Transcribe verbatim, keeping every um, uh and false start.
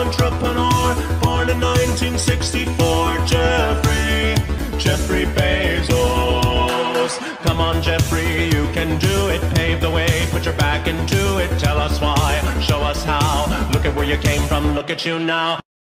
entrepreneur, born in nineteen sixty-four. Jeffrey, Jeffrey Bezos. Come on, Jeffrey, you can do it. Pave the way, put your back into it. Tell us why, show us how. Look at where you came from, look at you now.